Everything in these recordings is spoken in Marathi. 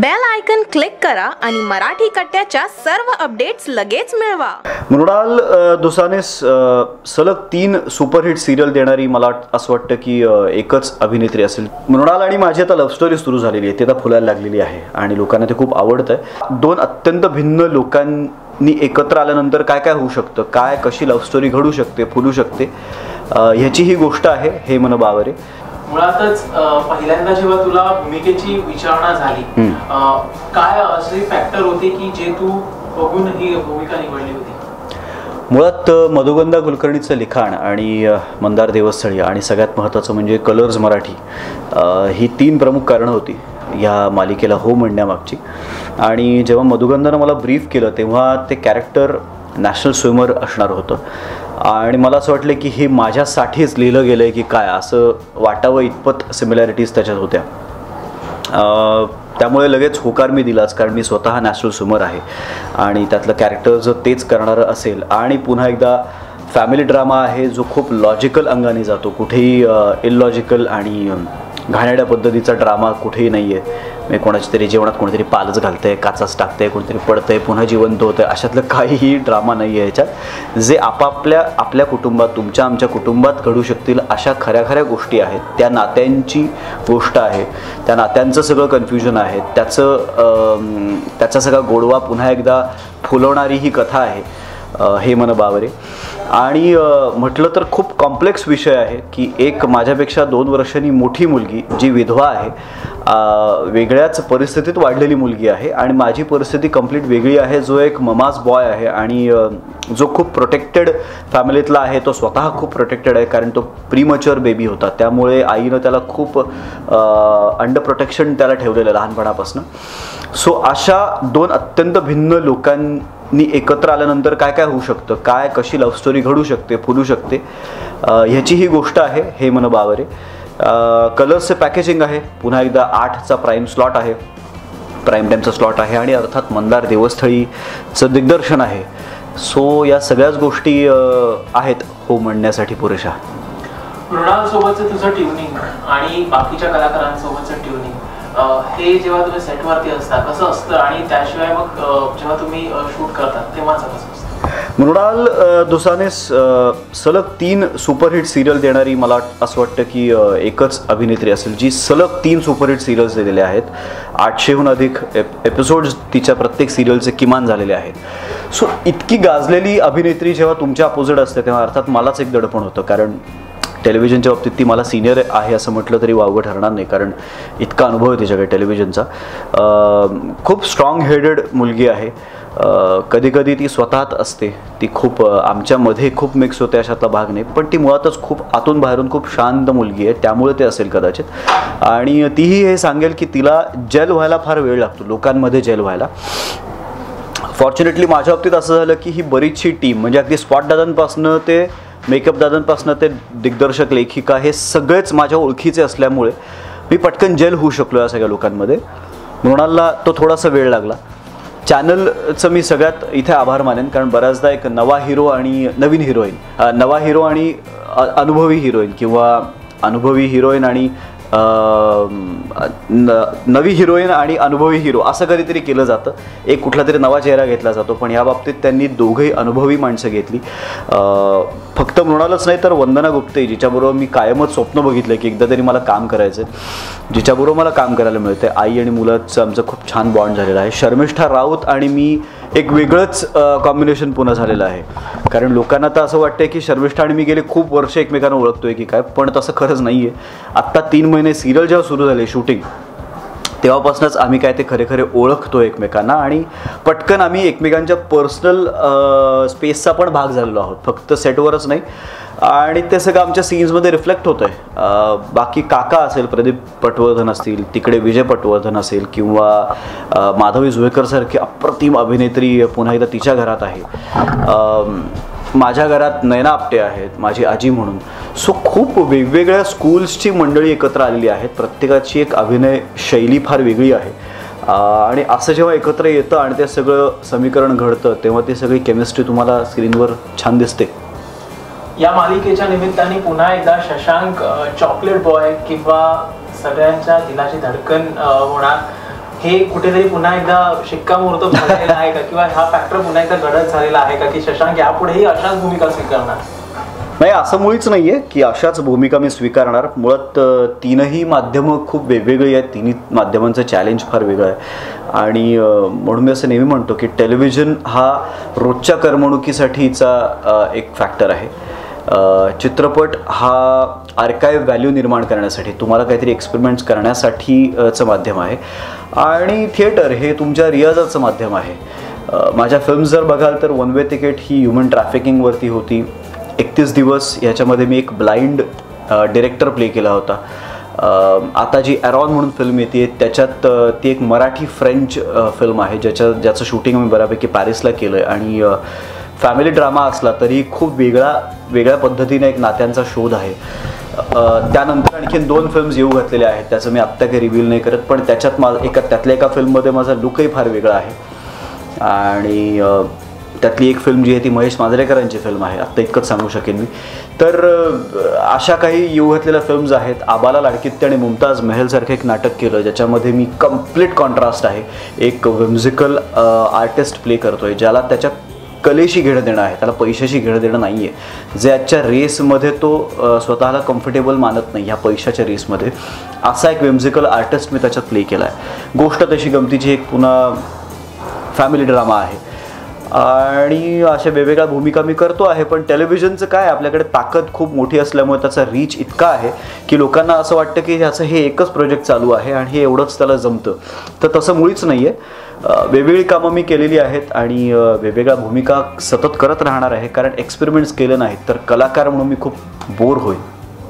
बेल आयकन क्लिक करा आणि मराठी कट्ट्याच्या सर्व अपडेट्स लगेच मिळवा। मृणाल दुसाने सलग 3 सुपरहिट सिरियल देणारी मला असं वाटतं की एकच अभिनेत्री असेल। मृणाल आणि माझी आता लव्ह स्टोरी सुरू झालेली आहे, ती आता फुलायला लागलेली आहे आणि लोकांना ते खूप आवडत आहे। 2 अत्यंत भिन्न लोकांनी एकत्र आल्यानंतर काय काय होऊ शकतं, काय कशी लव्ह स्टोरी घडू शकते, फुलू शकते, ह्याची ही गोष्ट आहे हे मन बावरे। मुळातच पहिल्यांदा जेव्हा तुला भूमिकेची विचारणा झाली, काय असे फॅक्टर होते की जे तू बघून ही भूमिका निवडली होती? मुळात मधुगंधा कुलकर्णीचं लिखाण आणि मंदार देवस्थळी आणि सगळ्यात महत्त्वाचं म्हणजे कलर्स मराठी, ही 3 प्रमुख कारणं होती या मालिकेला हो म्हणण्यामागची। आणि जेव्हा मधुगंधानं मला ब्रीफ केलं तेव्हा ते कॅरेक्टर नॅशनल स्विमर असणार होतं आणि मला असं वाटलं की हे माझ्यासाठीच लिहिलं गेलं आहे की काय, असं वाटावं इतपत सिमिलॅरिटीज त्याच्यात होत्या। त्यामुळे लगेच होकार मी दिलाच, कारण मी स्वतः नॅशनल स्विमर आहे आणि त्यातलं कॅरेक्टर जर तेच करणारं असेल आणि पुन्हा एकदा फॅमिली ड्रामा आहे जो खूप लॉजिकल अंगाने जातो, कुठेही इलॉजिकल आणि घाणेरड्या पद्धतीचा ड्रामा कुठेही नाही आहे। मी कोणाची तरी जेवणात कोणीतरी पालच घालतंय, काचाच टाकतंय, कोणीतरी पडतंय, पुन्हा जिवंत होतंय, अशातलं काहीही ड्रामा नाही आहे ह्याच्यात। जे आपल्या कुटुंबात, तुमच्या आमच्या कुटुंबात घडू शकतील अशा खऱ्या गोष्टी आहेत, त्या नात्यांची गोष्ट आहे, त्या नात्यांचं सगळं कन्फ्युजन आहे, त्याचा सगळा गोडवा पुन्हा एकदा फुलवणारी ही कथा आहे हे मन बावरे। आणि म्हटलं तर खूप कॉम्प्लेक्स विषय आहे की एक माझ्यापेक्षा 2 वर्षांनी मोठी मुलगी जी विधवा आहे, वेगळ्याच परिस्थितीत वाढलेली मुलगी आहे आणि माझी परिस्थिती कंप्लीट वेगळी आहे। जो एक ममाज बॉय आहे आणि जो खूप प्रोटेक्टेड फॅमिलीतला आहे, तो स्वतः खूप प्रोटेक्टेड आहे कारण तो प्रीमच्युअर बेबी होता, त्यामुळे आईनं त्याला खूप अंडर प्रोटेक्शन त्याला ठेवलेलं लहानपणापासून। सो अशा 2 अत्यंत भिन्न लोकांनी एकत्र आल्यानंतर काय काय होऊ शकतं, काय कशी लव्ह स्टोरी घडू शकते, फुलू शकते, ह्याची ही गोष्ट आहे हे मन बावरे। कलर्सचे पॅकेजिंग आहे, पुन्हा एकदा 8चा प्राईम स्लॉट आहे, प्राईम टाईमचा स्लॉट आहे आणि अर्थात मंदार देवस्थळीचं दिग्दर्शन आहे। सो या सगळ्याच गोष्टी आहेत हो म्हणण्यासाठी पुरेशा। मृणाल सोबतचं तुझं ट्युनिंग आणि बाकीच्या कलाकारांसोबतचं ट्युनिंग हे जेव्हा तुम्ही सेटवरती असता कसं असतं आणि त्याशिवाय मग जेव्हा तुम्ही शूट करतात तेव्हाच कसं असतं? मृणाल दुसाने सलग 3 सुपरहिट सिरियल देणारी मला असं वाटतं की एकच अभिनेत्री असेल जी सलग 3 सुपरहिट सिरियल्स दिलेले आहेत। 800हून अधिक एपिसोड्स तिच्या प्रत्येक सिरियलचे किमान झालेले आहेत। सो इतकी गाजलेली अभिनेत्री जेव्हा तुमच्या अपोजिट असते तेव्हा अर्थात मलाच एक दडपण होतं, कारण टेलिव्हिजनच्या बाबतीत ती मला सिनियर आहे असं म्हटलं तरी वावगं ठरणार नाही, कारण इतका अनुभव आहे तिच्याकडे टेलिव्हिजनचा। खूप स्ट्रॉंग हेडेड मुलगी आहे, कधी कधी ती स्वतःत असते, ती खूप आमच्यामध्ये खूप मिक्स होते अशातला भाग नाही, पण ती मुळातच खूप आतून बाहेरून खूप शांत मुलगी आहे, त्यामुळे ते असेल कदाचित। आणि तीही हे सांगेल की तिला जेल व्हायला फार वेळ लागतो, लोकांमध्ये जेल व्हायला। फॉर्च्युनेटली माझ्या बाबतीत असं झालं की ही बरीचशी टीम, म्हणजे अगदी स्पॉट दादांपासनं ते मेकअप दादांपासनं ते दिग्दर्शक, लेखिका, हे सगळेच माझ्या ओळखीचे असल्यामुळे मी पटकन जेल होऊ शकलो या सगळ्या लोकांमध्ये। मृणालला तो थोडासा वेळ लागला। चॅनलचं मी सगळ्यात इथे आभार मानेन, कारण बऱ्याचदा एक नवा हिरो आणि नवीन हिरोईन, नवा हिरो आणि अनुभवी हिरोईन किंवा अनुभवी हिरोईन आणि नवी हिरोईन आणि अनुभवी हिरो असं कधीतरी केलं जातं, एक कुठला तरी नवा चेहरा घेतला जातो, पण या बाबतीत त्यांनी दोघंही अनुभवी माणसं घेतली। फक्त मृणालच नाही तर वंदना गुप्ते, जिच्याबरोबर मी कायमच स्वप्न बघितलं की एकदा तरी मला काम करायचं, जिच्याबरोबर मला काम करायला मिळतं, आई आणि मुलाचं आमचं खूप छान बॉन्ड झालेला आहे। शर्मिष्ठा राऊत आणि मी एक वेगळंच कॉम्बिनेशन पुन्हा झालेलं आहे, कारण लोकांना तर असं वाटतं की शर्मिष्ठा आणि मी गेले खूप वर्ष एकमेकांना ओळखतोय की काय, पण तसं खरंच नाही आहे। आत्ता 3 महिने सिरियल जेव्हा सुरू झाले शूटिंग तेव्हापासूनच आम्ही काय ते खरे ओळखतो एकमेकांना आणि पटकन आम्ही एकमेकांच्या पर्सनल स्पेसचा पण भाग झालेलो आहोत, फक्त सेटवरच नाही। आणि ते सगळं आमच्या सीन्समध्ये रिफ्लेक्ट होतं आहे। बाकी काका असेल, प्रदीप पटवर्धन असतील, तिकडे विजय पटवर्धन असेल किंवा माधवी जुवेकरसारखी अप्रतिम अभिनेत्री पुन्हा एकदा तिच्या घरात आहे। माझ्या घरात नयना आपटे आहेत, माझी आजी म्हणून। सो खूप वेगवेगळ्या स्कूल्सची मंडळी एकत्र आलेली आहेत, प्रत्येकाची एक अभिनय शैली फार वेगळी आहे आणि असं जेव्हा एकत्र येतं आणि ते सगळं समीकरण घडतं तेव्हा ती सगळी केमिस्ट्री तुम्हाला स्क्रीनवर छान दिसते। या मालिकेच्या निमित्ताने पुन्हा एकदा शशांक चॉकलेट बॉय किंवा सगळ्यांच्या दिलाची धडकन होणार, हे कुठेतरी पुन्हा एकदा शिक्कामोर्तब झालेला आहे का, किंवा हा फॅक्टर पुन्हा एकदा घडत झालेला आहे का की शशांक यापुढेही अशाच भूमिका स्वीकारणार? नाही, असं मुळीच नाही आहे की अशाच भूमिका मी स्वीकारणार. मुळात तीनही माध्यमं खूप वेगवेगळी आहेत, तिन्ही माध्यमांचं चॅलेंज फार वेगळं आहे आणि म्हणून मी असं नेहमी म्हणतो की टेलिव्हिजन हा रोजच्या करमणुकीसाठीचा एक फॅक्टर आहे. चित्रपट हा आर्काईव्ह व्हॅल्यू निर्माण करण्यासाठी, तुम्हाला काहीतरी एक्सपेरिमेंट्स करण्यासाठीचं माध्यम आहे आणि थिएटर हे तुमच्या रियाजाचं माध्यम आहे. माझ्या फिल्म्स जर बघाल तर वन वे तिकीट ही ह्युमन ट्रॅफिकिंगवरती होती. 31 दिवस याच्यामध्ये मी एक ब्लाइंड डिरेक्टर प्ले केला होता. आता जी ॲरॉन म्हणून फिल्म येते त्याच्यात ती एक मराठी फ्रेंच फिल्म आहे ज्याचं शूटिंग मी बऱ्यापैकी पॅरिसला केलं आहे आणि फॅमिली ड्रामा असला तरी खूप वेगळ्या पद्धतीने एक नात्यांचा शोध आहे. त्यानंतर आणखीन 2 फिल्म्स येऊ घातलेल्या आहेत, त्याचं मी आत्ता काही रिव्हील नाही करत, पण त्याच्यात त्यातल्या एका फिल्ममध्ये माझा लुकही फार वेगळा आहे आणि त्यातली एक फिल्म जी आहे ती महेश मांजरेकरांची फिल्म आहे, आत्ता इतकंच सांगू शकेन मी. तर अशा काही येऊ घातलेल्या फिल्म्स आहेत. आबाला लाडकित्ते आणि मुमताज महलसारखं एक नाटक केलं ज्याच्यामध्ये मी कम्प्लीट कॉन्ट्रास्ट आहे. एक व्हिम्झिकल आर्टिस्ट प्ले करतो आहे ज्याला त्याच्या कलेशी घेणं देणं आहे, त्याला पैशाशी घेणं देणं नाही आहे. जे आजच्या रेसमध्ये तो स्वतःला कम्फर्टेबल मानत नाही ह्या पैशाच्या रेसमध्ये, असा एक व्हिम्झिकल आर्टिस्ट मी त्याच्यात प्ले केला आहे. गोष्ट तशी गमतीची एक पुन्हा फॅमिली ड्रामा आहे आणि अशा वेगवेगळ्या भूमिका मी करतो आहे. पण टेलिव्हिजनचं काय, आपल्याकडे ताकद खूप मोठी असल्यामुळे त्याचा रीच इतका आहे की लोकांना असं वाटतं की ह्याचं हे एकच प्रोजेक्ट चालू आहे आणि हे एवढंच त्याला जमतं. तर तसं मुळीच नाही आहे. वेगवेगळी कामं मी केलेली आहेत आणि वेगवेगळ्या भूमिका सतत करत राहणार आहे, कारण एक्सपेरिमेंट्स केले नाहीत तर कलाकार म्हणून मी खूप बोर होईल.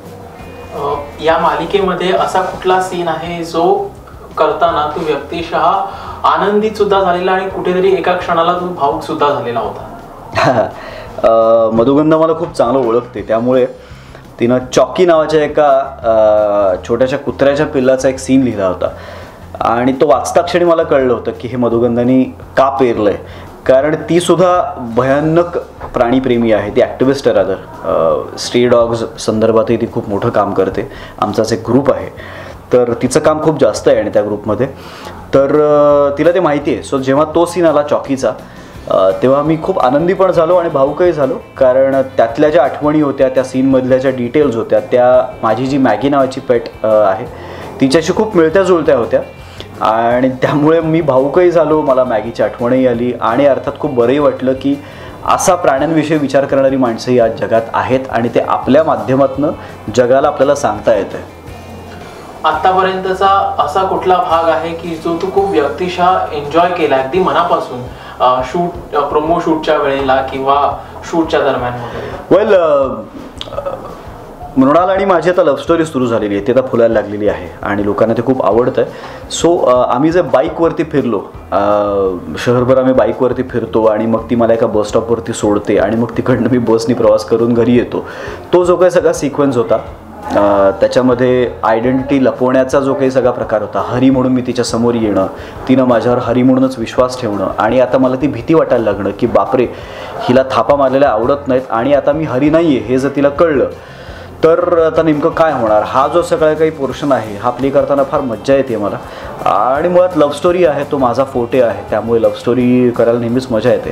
या मालिकेमध्ये असा कुठला सीन आहे जो करताना तू व्यक्तिशः आनंदित सुद्धा झालेला आणि कुठेतरी एका क्षणाला तू भावुक सुद्धा झालेला होता? मधुगंधा मला खूप चांगलं ओळखते, त्यामुळे तिनं चॉकी नावाच्या एका छोट्याशा कुत्र्याच्या पिल्लाचा एक सीन लिहिला होता आणि तो वाचता क्षणी मला कळलं होतं की हे मधुगंधानी का पेरलं आहे, कारण ती सुद्धा भयानक प्राणीप्रेमी आहे. ती ॲक्टिव्हिस्ट आहे, रादर स्ट्रे डॉग्स संदर्भातही ती खूप मोठं काम करते. आमचाच एक ग्रुप आहे, तर तिचं काम खूप जास्त आहे आणि त्या ग्रुपमध्ये तर तिला ते माहिती आहे. सो जेव्हा तो सीन आला चॉकीचा तेव्हा मी खूप आनंदी पण झालो आणि भावुकही झालो, कारण त्यातल्या ज्या आठवणी होत्या, त्या सीनमधल्या ज्या डिटेल्स होत्या, त्या माझी जी मॅगी नावाची पेट आहे तिच्याशी खूप मिळत्या जुळत्या होत्या आणि त्यामुळे मी भावुकही झालो, मला मॅगीची आठवणही आली आणि अर्थात खूप बरंही वाटलं की असा प्राण्यांविषयी विचार करणारी माणसंही आज जगात आहेत आणि ते आपल्या माध्यमातून जगाला आपल्याला सांगता येतं. आतापर्यंतचा असा कुठला भाग आहे की जो तू खूप व्यक्तिशः एन्जॉय केला अगदी मनापासून, प्रोमो शूटच्या वेळेला किंवा शूटच्या दरम्यान वगैरे? वेल, मृणाल आणि माझी आता लव्ह स्टोरी सुरू झालेली आहे, ती आता फुलायला लागलेली आहे आणि लोकांना ते खूप आवडतं आहे. सो आम्ही जे बाईकवरती फिरलो, शहरभर आम्ही बाईकवरती फिरतो आणि मग ती मला एका बस स्टॉपवरती सोडते आणि मग तिकडनं मी बसनी प्रवास करून घरी येतो, तो जो काही सगळा सिक्वेन्स होता त्याच्यामध्ये आयडेंटिटी लपवण्याचा जो काही सगळा प्रकार होता, हरी म्हणून मी तिच्या समोर येणं, तिनं माझ्यावर हरी म्हणूनच विश्वास ठेवणं आणि आता मला ती भीती वाटायला लागणं की बापरे हिला थापा मारलेल्या आवडत नाहीत आणि आता मी हरी नाही आहे हे जर तिला कळलं तर आता नेमकं काय होणार. हा जो सगळा काही पोर्शन आहे हा प्ले करताना फार मज्जा येते मला आणि मुळात लव्ह स्टोरी आहे, तो माझा फोटे आहे, त्यामुळे लव्ह स्टोरी करायला नेहमीच मजा येते.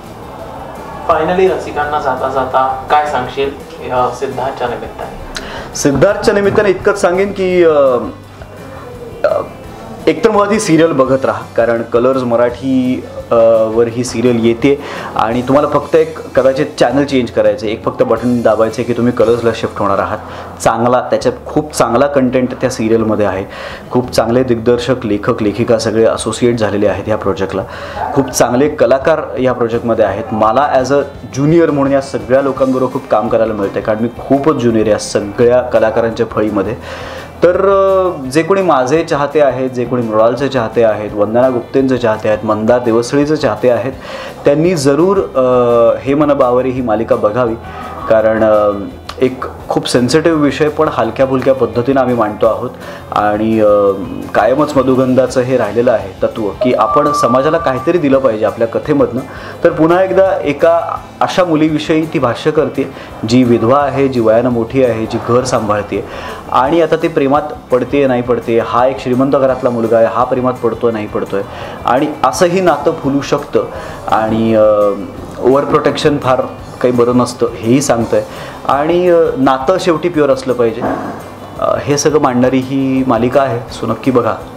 फायनली रसिकांना जाता जाता काय सांगशील सिद्धार्थच्या निमित्ताने? सिद्धार्थच्या निमित्ताने इतकंच सांगेन की एकतर मुळात ही सिरियल बघत राहा, कारण कलर्स मराठी वर ही सिरियल येते आणि तुम्हाला फक्त एक कदाचित चॅनल चेंज करायचं, एक फक्त बटन दाबायचं की तुम्ही कलर्सला शिफ्ट होणार आहात. चांगला, त्याच्यात खूप चांगला कंटेंट त्या सिरियलमध्ये आहे, खूप चांगले दिग्दर्शक, लेखक, लेखिका सगळे असोसिएट झालेले आहेत ह्या प्रोजेक्टला, खूप चांगले कलाकार या प्रोजेक्टमध्ये आहेत. मला ॲज अ ज्युनियर म्हणून या सगळ्या लोकांबरोबर खूप काम करायला मिळतं, कारण मी खूपच ज्युनियर या सगळ्या कलाकारांच्या फळीमध्ये. तर जे कोणी माझे चाहते आहेत, जे कोणी मृणालचे चाहते आहेत, वंदना गुप्तेंचे चाहते आहेत, मंदार देवसळीचे चाहते आहेत, त्यांनी जरूर हे मन बावरे ही मालिका बघावी, कारण एक खूप सेन्सिटिव्ह विषय पण हलक्या फुलक्या पद्धतीनं आम्ही मांडतो आहोत. आणि कायमच मधुगंधाचं हे राहिलेलं आहे तत्त्व की आपण समाजाला काहीतरी दिलं पाहिजे आपल्या कथेमधनं. तर पुन्हा एकदा एका अशा मुलीविषयी ती भाष्य करते जी विधवा आहे, जी वयानं मोठी आहे, जी घर सांभाळते आणि आता ते प्रेमात पडते नाही पडते, हा एक श्रीमंत घरातला मुलगा आहे, हा प्रेमात पडतो नाही पडतोय आणि असंही नातं फुलू शकतं. आणि ओव्हर प्रोटेक्शन फार काही बरं नसतं हेही सांगतं आहे. आणि नातं शेवटी प्युअर असलं पाहिजे. हे सगळं मांडणारी ही मालिका आहे, सो नक्की बघा.